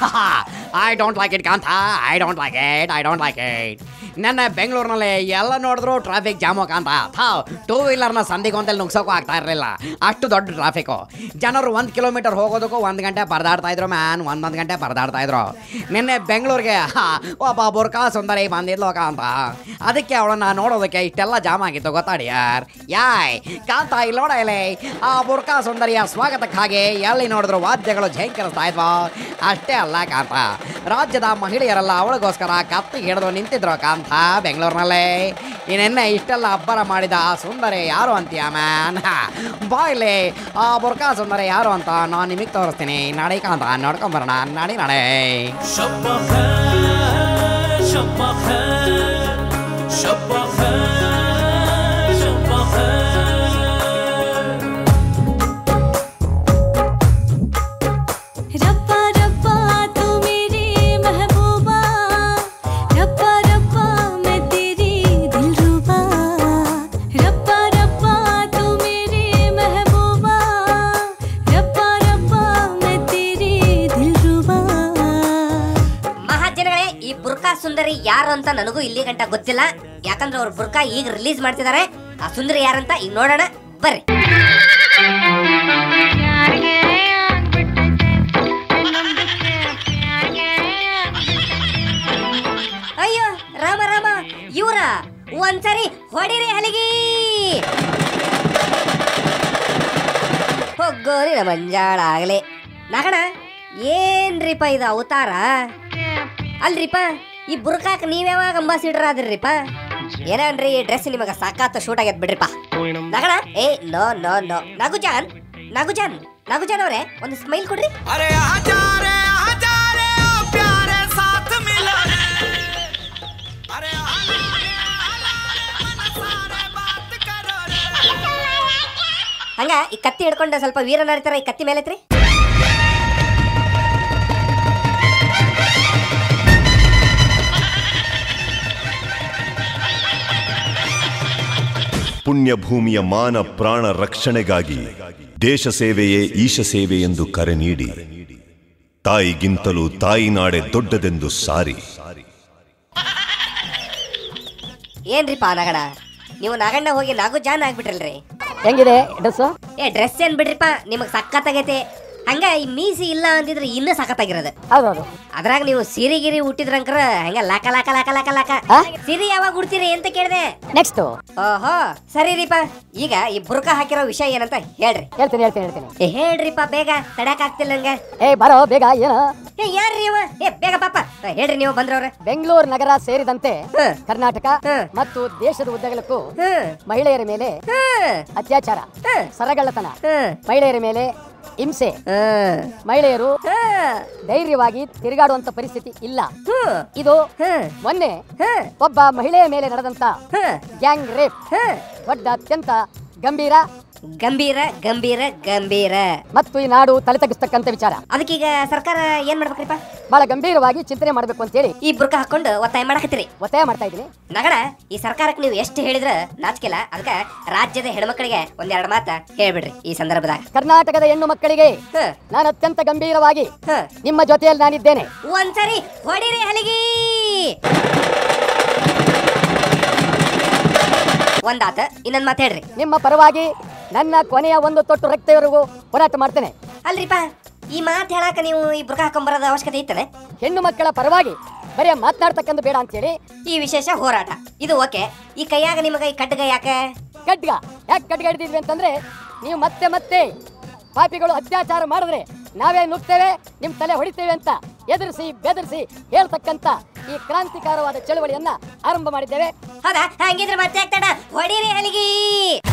I don't like it Kanta, I don't like it. ನನ್ನ ಬೆಂಗಳೂರಿನಲ್ಲಿ ಎಲ್ಲ ನೋಡಿದ್ರು ಟ್ರಾಫಿಕ್ ಜಾಮು ಕಾಂತ. ಟೂ ವೀಲರ್ನ ಸಂದಿಗೊಂದಲ್ಲಿ ನುಗ್ಸೋಕ್ಕೂ ಆಗ್ತಾ ಇರಲಿಲ್ಲ, ಅಷ್ಟು ದೊಡ್ಡ ಟ್ರಾಫಿಕ್ಕು. ಜನರು 1 ಕಿಲೋಮೀಟರ್ ಹೋಗೋದಕ್ಕೂ 1 ಗಂಟೆ ಪರದಾಡ್ತಾ ಇದ್ರು ಮ್ಯಾನ್, 1 ಗಂಟೆ ಪರದಾಡ್ತಾ ಇದ್ರು. ನಿನ್ನೆ ಬೆಂಗಳೂರಿಗೆ ಒಬ್ಬ ಬುರ್ಕಾ ಸುಂದರಿ ಬಂದಿದ್ಲು ಕಾಂತ, ಅದಕ್ಕೆ ಅವಳನ್ನ ನೋಡೋದಕ್ಕೆ ಇಷ್ಟೆಲ್ಲ ಜಾಮ್ ಆಗಿತ್ತು ಗೊತ್ತಾಡಿ ಯಾರ್. ಯಾಯ್ ಕಾಂತ, ಇಲ್ಲಿ ನೋಡ ಇಲ್ಲಿ ಆ ಬುರ್ಕಾ ಸುಂದರಿಯ ಸ್ವಾಗತಕ್ಕಾಗಿ ಎಲ್ಲಿ ನೋಡಿದ್ರು ವಾದ್ಯಗಳು ಝೇಂಕರಿಸ್ತಾ ಇದ್ವು. ಅಷ್ಟೇ ಅಲ್ಲ ಕಾಂತ, ರಾಜ್ಯದ ಮಹಿಳೆಯರೆಲ್ಲ ಅವಳಿಗೋಸ್ಕರ ಕತ್ತಿ ಹಿಡಿದು ನಿಂತಿದ್ರು ಕಾಂತ ಬೆಂಗಳೂರಿನಲ್ಲೇ. ನಿನ್ನೆ ಇಷ್ಟೆಲ್ಲ ಅಬ್ಬರ ಮಾಡಿದ ಆ ಸುಂದರಿ ಯಾರು ಅಂತೀಯ ಮ್ಯಾನ್? ಬಾಯ್ಲಿ ಆ ಬುರ್ಕಾ ಸುಂದರಿ ಯಾರು ಅಂತ ನಾನು ನಿಮಗೆ ತೋರಿಸ್ತೀನಿ. ನಡಿ ಕಾಂತ, ನೋಡ್ಕೊಂಬರೋಣ, ನಡಿ. ಸುಂದರಿ ಯಾರು ಅಂತ ನನಗೂ ಇಲ್ಲಿ ಗಂಟ ಗೊತ್ತಿಲ್ಲ, ಯಾಕಂದ್ರೆ ಅವ್ರು ಬುರ್ಕಾ ಈಗ ರಿಲೀಸ್ ಮಾಡ್ತಿದ್ದಾರೆ. ಆ ಸುಂದರಿ ಯಾರಂತ ಈಗ ನೋಡೋಣ ಬರ್ರಿ. ಅಯ್ಯೋ ರಾಮ ರಾಮ, ಇವ್ರ ಒಂದ್ಸರಿ ಹೊಡಿರಿ ಹಲಿಗಿ. ಹೋಗೋರಿ ಮಂಜಾಳ ಆಗಲಿ. ನಗಣ ಏನ್ರಿಪ್ಪ ಇದು ಅವತಾರ? ಅಲ್ರಿಪ್ಪ, ಈ ಬುರ್ಕಾಕ್ ನೀವ್ಯಾವಾಗ ಅಂಬಾಸಿಡರ್ ಆದ್ರಿಪ್ಪ? ಏನನ್ರಿ ಈ ಡ್ರೆಸ್ ನಿಮಗ ಸಾಕಾತ ಶೂಟ್ ಆಗ್ಯದ ಬಿಡ್ರಿಪ್ಪ. ನಗಣ ಏ ನೋ ನೋ ನೋ. ನಾಗುಜಾನ್ ಅವರೇ ಒಂದು ಸ್ಮೈಲ್ ಕೊಡ್ರಿ. ಹಂಗ ಈ ಕತ್ತಿ ಹಿಡ್ಕೊಂಡ ಸ್ವಲ್ಪ ವೀರ ನಡೀತಾರ. ಈ ಕತ್ತಿ ಮೇಲೆತ್ರಿ. ಪುಣ್ಯಭೂಮಿಯ ಮಾನ ಪ್ರಾಣ ರಕ್ಷಣೆಗಾಗಿ ದೇಶ ಸೇವೆಯೇ ಈಶ ಸೇವೆ ಎಂದು ಕರೆ ನೀಡಿ, ತಾಯಿಗಿಂತಲೂ ತಾಯಿನಾಡೆ ದೊಡ್ಡದೆಂದು ಸಾರಿ. ಏನ್ರಿಪ್ಪ ನಗಣ, ನೀವು ನಾಗಣ್ಣ ಹೋಗಿ ನಾಗುಜಾನ್ ಆಗ್ಬಿಟ್ರಲ್ರಿ. ಹೆಂಗಿದೆ ಡ್ರೆಸ್? ಡ್ರೆಸ್ ಏನ್ ಬಿಡ್ರಿಪ್ಪ, ನಿಮಗ್ ಸಕ್ಕತ್ತಾಗೈತೆ. ಹಂಗ ಈ ಮೀಸಿ ಇಲ್ಲ ಅಂದಿದ್ರೆ ಇನ್ನೂ ಸಖತ್ತಾಗಿರೋದು. ಹೌದೌದು. ಅದ್ರಾಗ ನೀವು ಸೀರೆ ಗಿರಿ ಹುಟ್ಟಿದ್ರಂಕ್ರ ಹಂಗ ಲಾಕ ಲಾಕ ಲಾಕ ಲಾಕ ಲಾಕ. ಸೀರೆ ಯಾವಾಗ ಉಡ್ತೀರಿ ಅಂತ ಕೇಳಿದೆ. ನೆಕ್ಸ್ಟ್. ಓಹೋ ಸರಿ ರೀಪ. ಈಗ ಈ ಬುರ್ಕಾ ಹಾಕಿರೋ ವಿಷಯ ಏನಂತ ಹೇಳ್ರಿ. ಹೇಳ್ತೀನಿ. ಹೇಳ್ರಿಪ್ಪ, ಬೇಗ ತಡಕ್ ಆಗ್ತಿಲ್ಲ ನಂಗೆ. ಬರೋ ಬೇಗ. ಏನ ಯಾರ್ರಿ ಇವ? ಬೇಗ ಪಾಪ ಹೇಳ್ರಿ, ನೀವು ಬಂದ್ರವ್ರ. ಬೆಂಗಳೂರು ನಗರ ಸೇರಿದಂತೆ ಕರ್ನಾಟಕ ಮತ್ತು ದೇಶದ ಉದ್ದಗಲಕ್ಕೂ ಮಹಿಳೆಯರ ಮೇಲೆ ಅತ್ಯಾಚಾರ, ಸರಗಳ್ಳತನ, ಮಹಿಳೆಯರ ಮೇಲೆ ಹಿಂಸೆ, ಮಹಿಳೆಯರು ಧೈರ್ಯವಾಗಿ ತಿರುಗಾಡುವಂತ ಪರಿಸ್ಥಿತಿ ಇಲ್ಲ. ಇದು ಮೊನ್ನೆ ಒಬ್ಬ ಮಹಿಳೆಯ ಮೇಲೆ ನಡೆದಂತ ಗ್ಯಾಂಗ್ ರೇಪ್ ದೊಡ್ಡ ಅತ್ಯಂತ ಗಂಭೀರ ಗಂಭೀರ ಗಂಭೀರ ಗಂಭೀರ ಮತ್ತು ಈ ನಾಡು ತಲೆ ತಗ್ಗಿಸ್ತಕ್ಕಂತ ವಿಚಾರ. ಅದಕ್ಕೀಗ ಸರ್ಕಾರ ಏನ್ ಮಾಡ್ಬೇಕ್ರಿಪ್ಪ? ಬಹಳ ಗಂಭೀರವಾಗಿ ಚಿಂತನೆ ಮಾಡ್ಬೇಕು ಅಂತ ಹೇಳಿ ಈ ಬುರ್ಕಾ ಹಾಕೊಂಡು ಒತ್ತಾಯ ಮಾಡ್ತಾ ಇದ್ದೀನಿ. ನಗಣ ಈ ಸರ್ಕಾರಕ್ಕೆ ನೀವು ಎಷ್ಟು ಹೇಳಿದ್ರ ನಾಚಿಕೆಲ್ಲ. ಅದಕ್ಕೆ ರಾಜ್ಯದ ಹೆಣ್ಮಕ್ಳಿಗೆ ಒಂದೆರಡು ಮಾತ ಹೇಳ್ಬಿಡ್ರಿ ಈ ಸಂದರ್ಭದಾಗ. ಕರ್ನಾಟಕದ ಹೆಣ್ಣು ಮಕ್ಕಳಿಗೆ ನಾನು ಅತ್ಯಂತ ಗಂಭೀರವಾಗಿ ನಿಮ್ಮ ಜೊತೆಯಲ್ಲಿ ನಾನಿದ್ದೇನೆ. ಒಂದ್ಸರಿ ಹೊಡಿರಿ ಹಲಿಗಿ. ಒಂದಾತ, ಇನ್ನೊಂದ್ ಮಾತು ಹೇಳ್ರಿ. ನಿಮ್ಮ ಪರವಾಗಿ ನನ್ನ ಕೊನೆಯ ಒಂದು ತೊಟ್ಟು ರಕ್ತವರೆಗೂ ಹೋರಾಟ ಮಾಡ್ತೇನೆ. ಅಲ್ರಿಪ್ಪ, ಈ ಮಾತು ಹೇಳಾಕ ನೀವು ಈ ಬುರ್ಕಾ ಹಾಕೊಂಬರೋದ ಅವಶ್ಯಕತೆ ಇತ್ತನೆ? ಹೆಣ್ಣು ಮಕ್ಕಳ ಪರವಾಗಿ ಬರೀ ಮಾತನಾಡ್ತಕ್ಕಂಥ ಬೇಡ ಅಂತ ಹೇಳಿ ಈ ವಿಶೇಷ ಹೋರಾಟ ಇದು ಓಕೆ. ಈ ಕೈಯಾಗ ನಿಮಗ ಈ ಖಡ್ಗ ಯಾಕೆ ಖಡ್ಗ ಹಿಡಿದಿದ್ವಿ ಅಂತಂದ್ರೆ, ನೀವು ಮತ್ತೆ ಪಾಪಿಗಳು ಅತ್ಯಾಚಾರ ಮಾಡಿದ್ರೆ ನಾವೇ ನುಗ್ತೇವೆ, ನಿಮ್ ತಲೆ ಹೊಡಿತೇವೆ ಅಂತ ಎದುರಿಸಿ ಬೆದರಿಸಿ ಹೇಳ್ತಕ್ಕಂತ ಈ ಕ್ರಾಂತಿಕಾರವಾದ ಚಳವಳಿಯನ್ನ ಆರಂಭ ಮಾಡಿದ್ದೇವೆ. ಹೌದಾ? ಹಂಗಿದ್ರೆ ಮತ್ತೆ ಹೊಡಿರಿ ಹಲಿಗಿ.